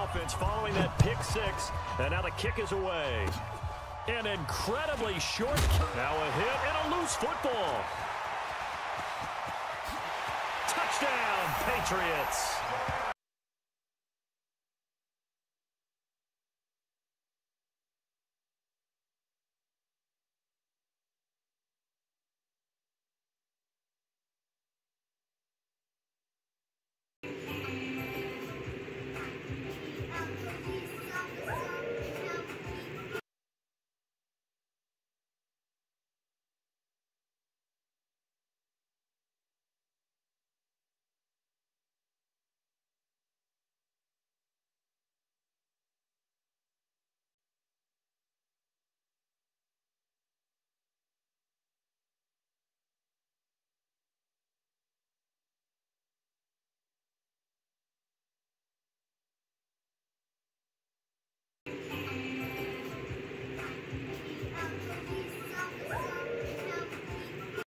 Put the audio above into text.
offense following that pick six. And now the kick is away. An incredibly short kick. Now a hit and a loose football. Touchdown, Patriots.